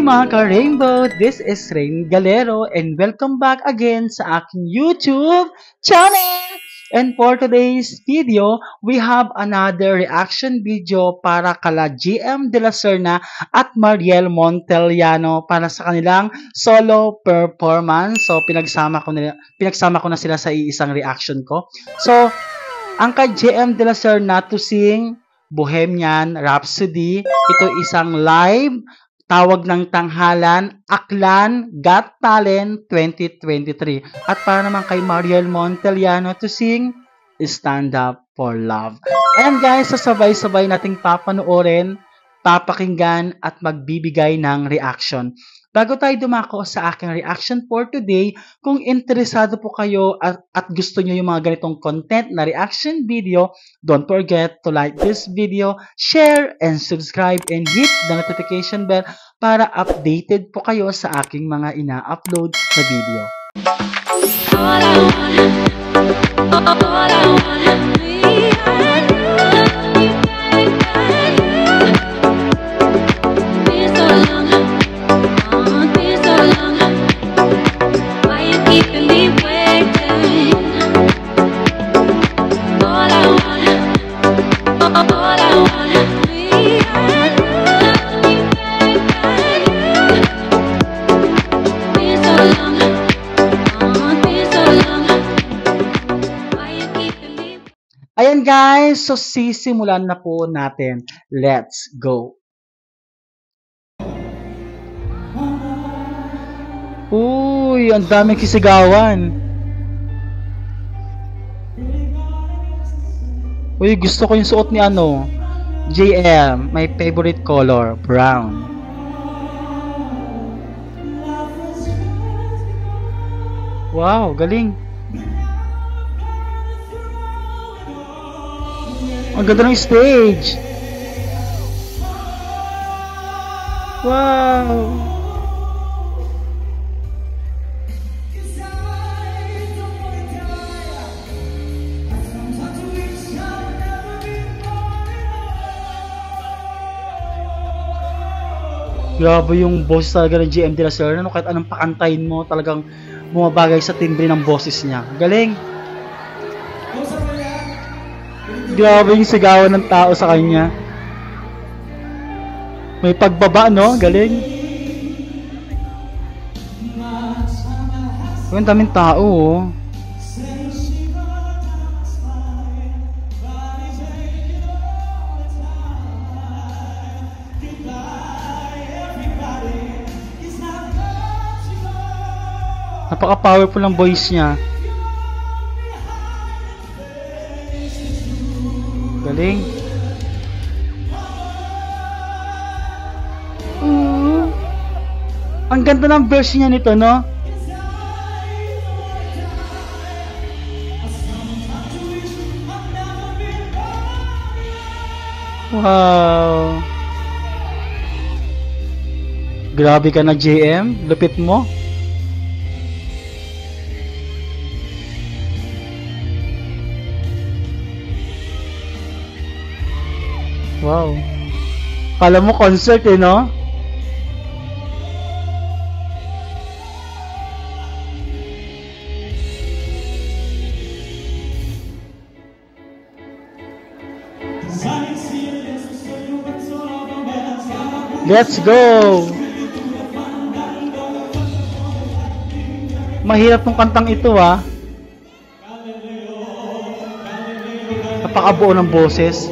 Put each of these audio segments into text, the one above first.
mga ka-Rainbow! This is Rain Galero and welcome back again sa aking YouTube channel! And for today's video, we have another reaction video para kala GM De La Serna at Mariel Montellano para sa kanilang solo performance. So, pinagsama ko na sila sa iisang reaction ko. So, ang kay GM De La Serna to sing Bohemian Rhapsody. Ito isang live tawag ng tanghalan, Aklan Got Talent 2023. At para naman kay Mariel Montellano to sing Stand Up for Love. Ayan guys, sasabay-sabay nating papanoorin, papakinggan at magbibigay ng reaction. Bago tayo dumako sa aking reaction for today, kung interesado po kayo at gusto nyo yung mga ganitong content na reaction video, don't forget to like this video, share, and subscribe, and hit the notification bell para updated po kayo sa aking mga ina-upload na video. Ayan guys, so sisimulan na po natin. Let's go! Uy, ang daming kisigawan. Uy, gusto ko yung suot ni JM. My favorite color, brown. Wow, galing. Ang ganda ng stage. Wow. Grabe yung boses talaga ng GM De La Serna. Kahit anong pakantayin mo, talagang bumabagay sa timbre ng boses niya. Galing. Grabe yung sigawan ng tao sa kanya. May pagbaba, no? Galing. Ang daming tao, oh. Napaka-powerful ng voice niya. Galing. Ang ganda ng version niya nito, no? Wow. Grabe ka na, JM. Lupit mo. Wow. Kala mo concert no? Let's go! Mahirap tong kantang ito Napakabuo ng boses.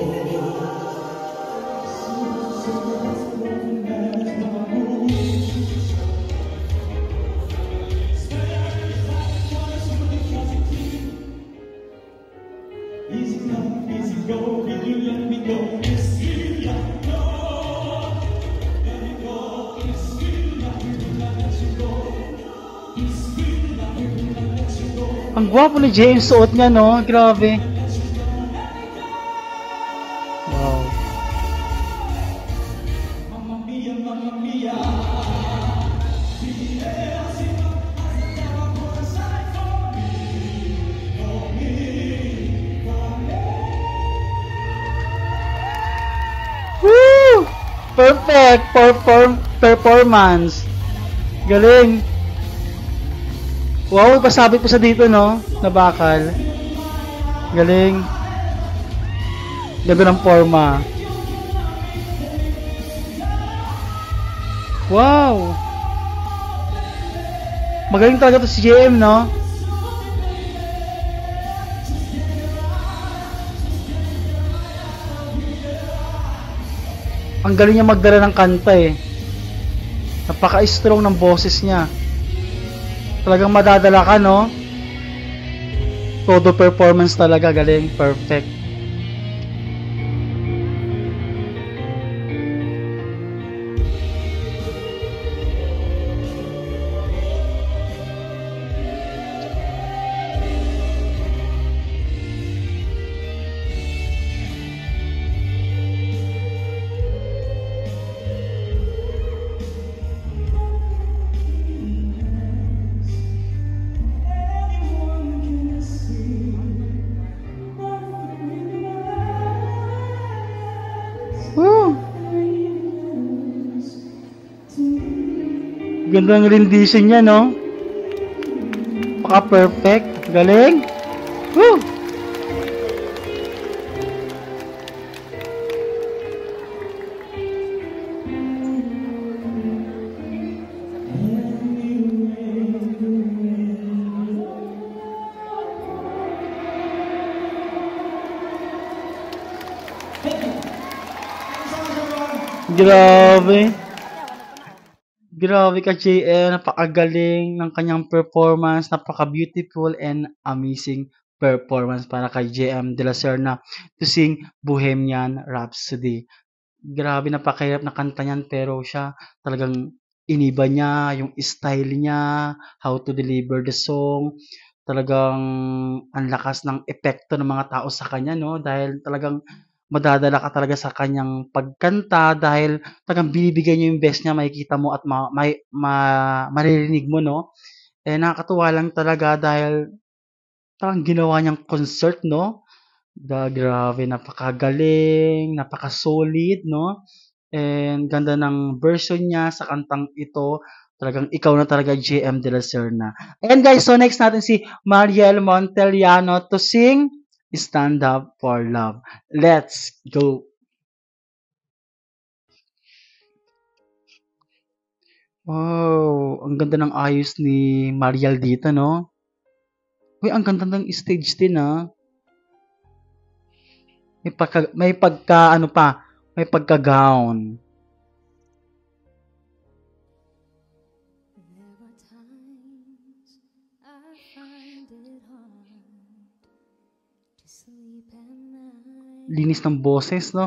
Ang gwapo ni James suot niya, no? Grabe. Wow. Woo! Perfect! performance. Galing. Wow, pasabit po sa dito, no? Na bakal. Galing. Ganda ng forma. Wow. Magaling talaga to si JM, no? Ang galing niya magdala ng kanta eh. Napaka-strong ng boses niya. Talagang madadala ka, no? Todo performance talaga, galing, perfect. Woo! Ganda ng rendition niya, no? Paka-perfect. Galing. Woo! Grabe. Grabe ka, JM. Napakagaling ng kanyang performance. Napaka-beautiful and amazing performance para kay JM De La Serna to sing Bohemian Rhapsody. Grabe, napakahirap na kanta niyan pero siya talagang iniba niya yung style niya, how to deliver the song. Talagang ang lakas ng epekto ng mga tao sa kanya, no? Dahil talagang madadala ka talaga sa kanyang pagkanta dahil talagang binibigay niya yung best niya, makikita mo at maririnig mo, no? Eh, nakakatuwa lang talaga dahil talagang ginawa niyang concert, no? Grabe, napakagaling, napaka-solid, no? And ganda ng version niya sa kantang ito. Talagang ikaw na talaga, JM De La Serna. And guys, so next natin si Mariel Montellano to sing Stand Up for Love. Let's go! Wow, ang ganda ng ayos ni Mariel dito, no? Uy, ang ganda ng stage din, ah. May pagka, ano pa, may pagka-gown. Linis ng boses, no?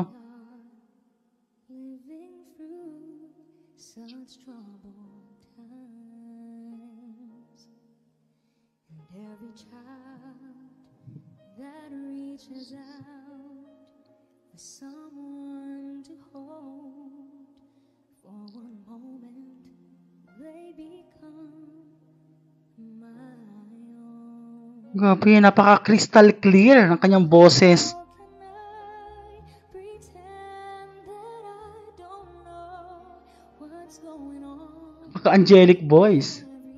Grabe, napaka-crystal clear ng kanyang boses. Napaka-angelic voice.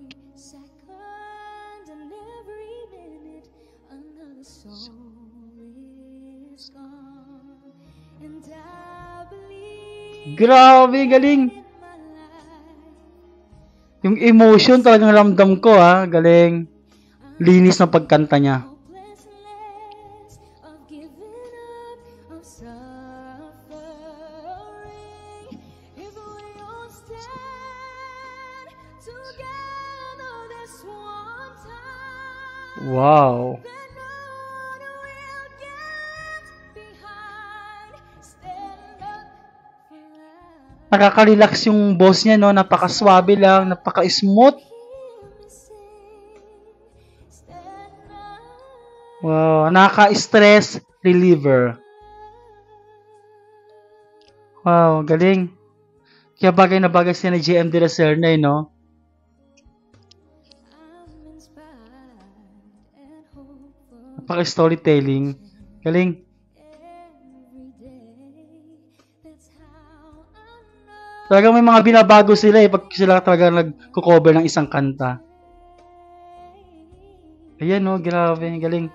Grabe, galing. Yung emotion talagang ramdam ko, ha. Galing. Linis ng pagkanta niya. Wow. Nakaka-relax yung boss niya, no? Napaka-swabe lang, napaka-smooth. Wow, nakaka-stress reliever. Wow, galing. Kaya bagay na bagay siya ni JM De La Serna, no? Napaka-storytelling. Galing. Talagang may mga binabago sila eh, pag sila talaga nagko-cover ng isang kanta. Ayan no, grabe, galing.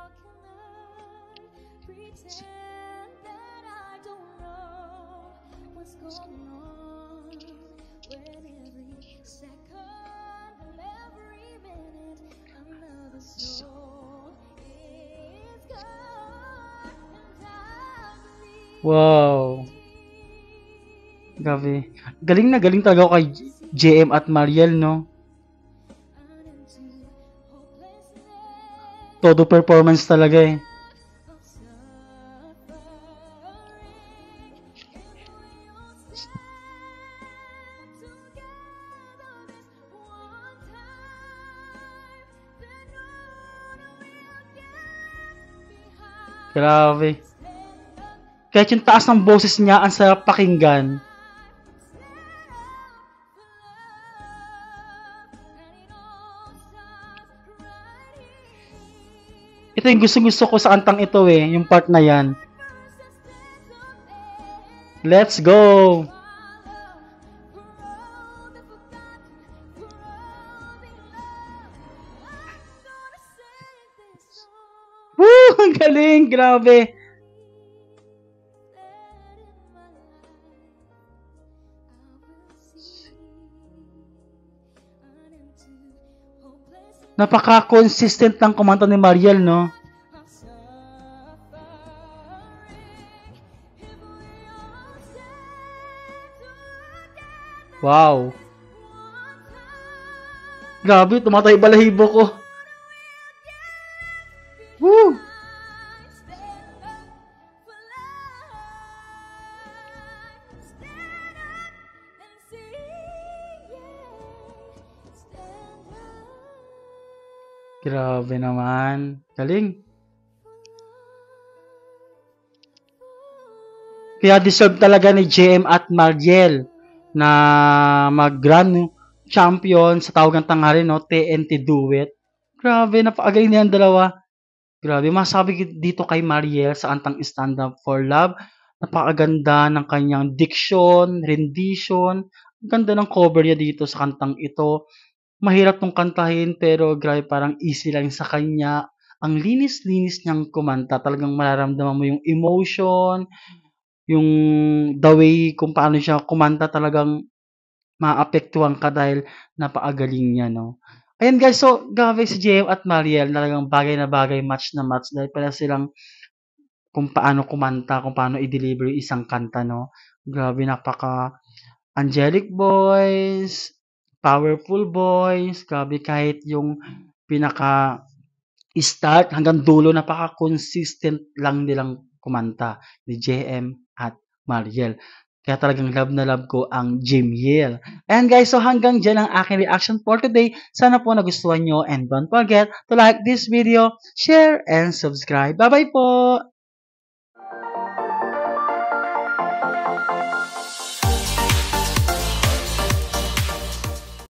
Wow. Grabe. Galing na galing talaga ako kay JM at Mariel, no? Todo performance talaga eh. Grabe. Kahit yung taas ng boses niya, ang sarap pakinggan. Ito yung gusto-gusto ko sa kantang ito eh, yung part na yan. Let's go! Woo! Ang galing! Grabe! Napaka-consistent ng kumanta ni Mariel, no? Wow! Grabe, tumatay balahibo ko. Woo! Grabe naman. Galing. Kaya deserve talaga ni JM at Mariel na mag-grand champion sa tawag ng tanghali, no? TNT Duet. Grabe, napakagaling niyan dalawa. Grabe, masabi dito kay Mariel sa antang Stand Up for Love. Napakaganda ng kanyang diction, rendition. Ang ganda ng cover niya dito sa kantang ito. Mahirap tong kantahin pero grabe parang easy lang sa kanya. Ang linis-linis niyang kumanta. Talagang mararamdaman mo yung emotion, yung the way kung paano siya kumanta talagang maapektuhan ka dahil napakagaling niya, no? Ayan guys, so grabe si JM at Mariel talagang bagay na bagay, match na match dahil pala silang kung paano kumanta, kung paano i-deliver yung isang kanta, no? Grabe, napaka angelic voice, powerful voice, grabe kahit yung pinaka start hanggang dulo napaka-consistent lang nilang kumanta ni JM at Mariel. Kaya talagang love na love ko ang Jimyel. Ayan guys, so hanggang dyan ang aking reaction for today. Sana po nagustuhan nyo and don't forget to like this video, share, and subscribe. Bye-bye po!